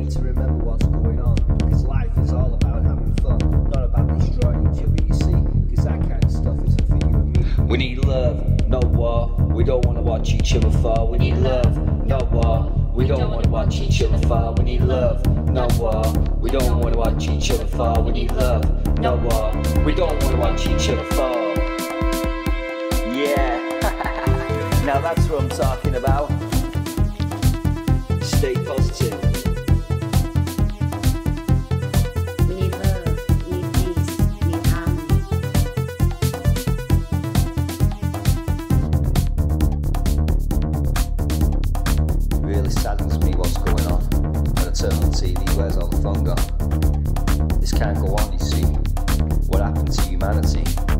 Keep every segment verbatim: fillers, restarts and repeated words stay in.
need to remember what's going on, because life is all about having fun, not about destroying each other, you see, because that kind of stuff isn't for you and me. We need love, no war. We don't want to watch each other fall. We need love, no war. We don't want to watch each other fall. We need love, no war. We don't want to watch each other fall. We need love, no war. We don't want to watch each other fall. Yeah, now that's what I'm talking about. Stay positive. We need love, we need peace, we need harmony. Really saddens me what's going on. When I turn on T V, where's all the fun gone? This can't go on, you see. What happened to humanity?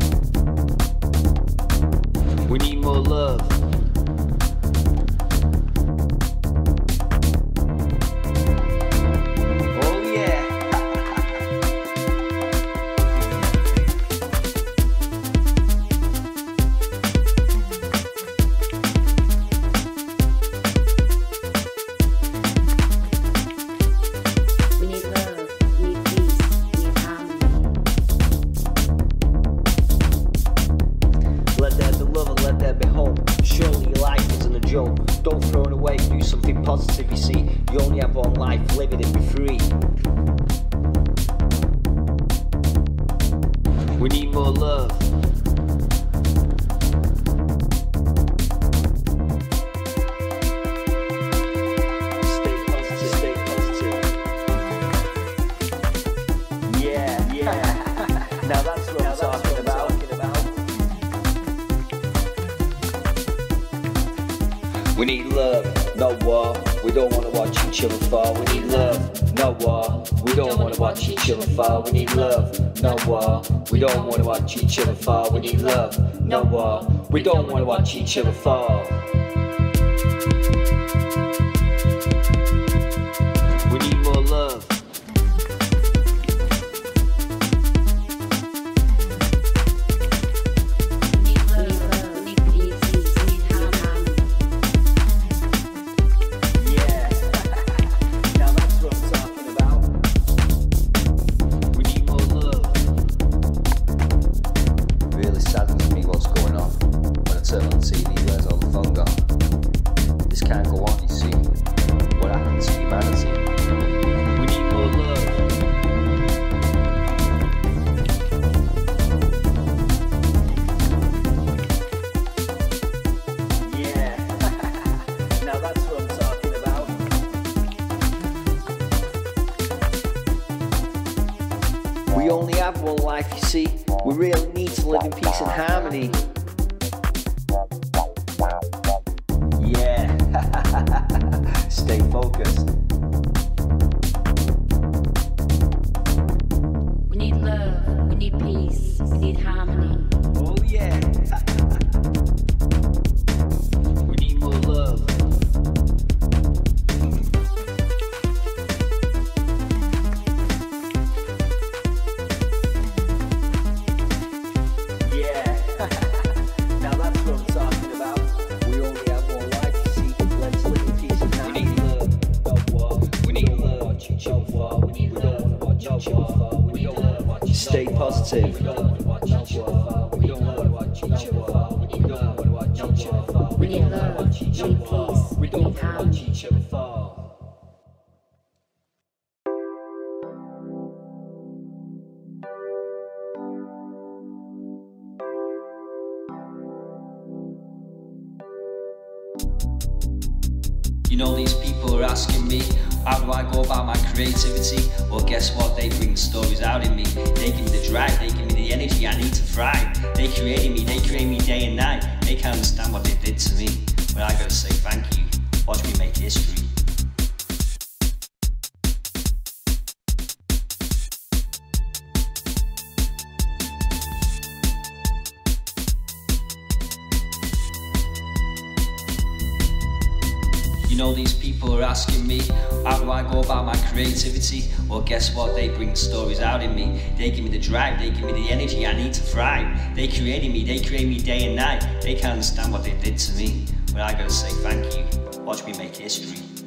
We need more love. Oh yeah. We need love, we need peace, we need harmony. Let there be love and let there be hope. Surely your life isn't a joke. Don't throw it away, do something positive, you see. You only have one life, live it and be free. We need more love. Stay positive, stay positive. Yeah, yeah. Now that's what I'm talking about. We need love, no war. We don't want to watch each other fall. We need love, no war. We don't want to watch each other fall. We need love, no war. We don't want to watch each other fall. We need love, no war. We don't want to watch each other fall. We need more love. We need love, we need peace, we need harmony. Yeah, now that's what I'm talking about. We need more love. Really saddens me what's going on. When I turn on T V, where's all the fun gone? This can't go on, you see. What happened to humanity? We need more love. Yeah, now that's what I'm talking about. We only have one life, you see. We really need to live in peace and harmony. Yeah, stay focused. We need love, we need peace, we need harmony. Oh yeah. We need more love. Yeah. Now that's what I'm talking about. We only have one life, you see. Let's live in peace and harmony. We need love, no war. We need love, watch each other fall. We need love, watch each other fall. We need love, watch each other fall. Stay positive. We don't want to watch each other fall. We don't want to watch each other fall. We don't want to watch each other fall. We need love, we need peace, We we don't need want to watch harmony. each other fall. You know, these people are asking me, how do I go about my creativity? Well, guess what? They bring the stories out in me. They give me the drive, they give me the energy I need to thrive. They created me, they create me day and night. They can't understand what they did to me. But I gotta say thank you. Watch me make history. You know, these people are asking me, how do I go about my creativity? Well, guess what? They bring the stories out in me. They give me the drive, they give me the energy I need to thrive. They created me, they create me day and night. They can't understand what they did to me. But I gotta say thank you. Watch me make history.